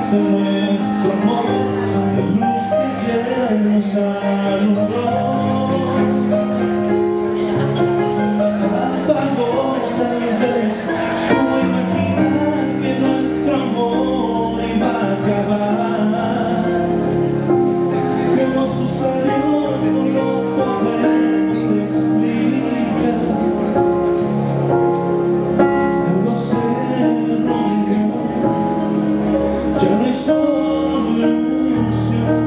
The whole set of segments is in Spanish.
en nuestro amor, la luz que ayer nos alumbró se apagó tal vez. ¿Cómo imaginar que nuestro amor iba a acabar? ¿Cómo sucedió? No lo podemos explicar. Algo se rompió, ya no hay solución.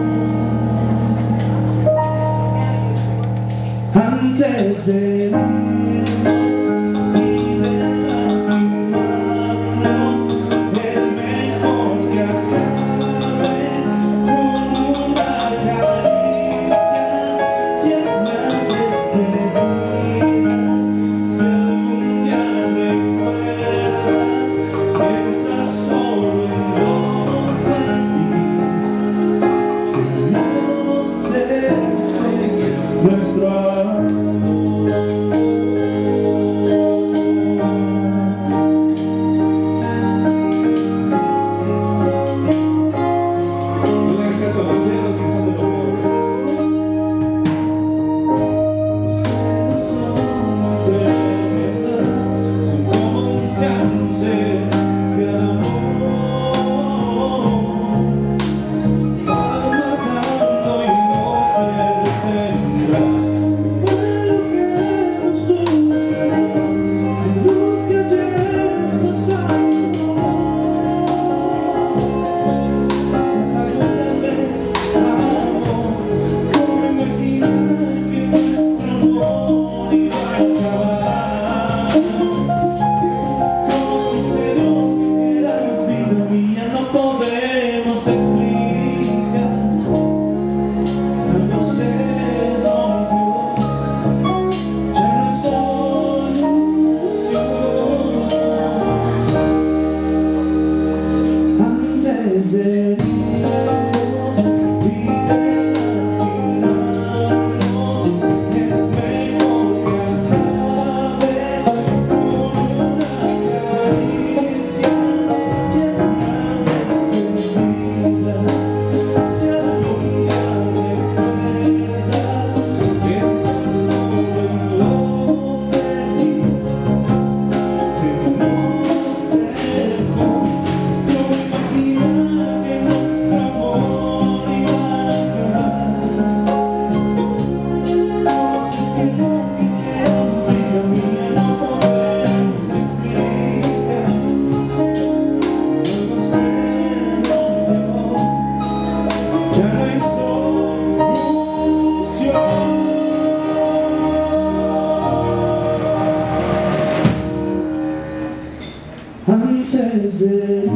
Antes de irnos y de lastimarnos, es mejor que acabe con una caricia tierna despedida. Si algún día recuerdas, piensa solo en lo feliz que nos dejó nuestro amor. Antes de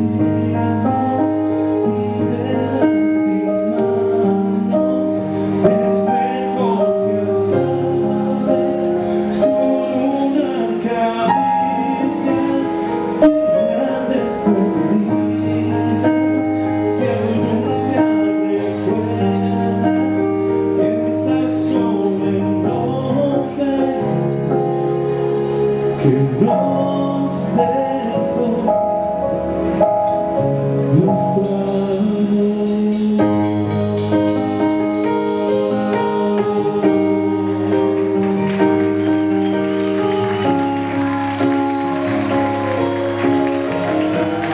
irnos y de lastimarnos, es mejor que acabe con una caricia tierna despedida. Si algún día recuerdas, piensa solo en lo feliz que nos dejó nuestro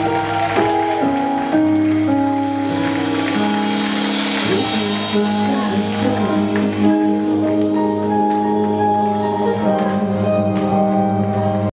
amor.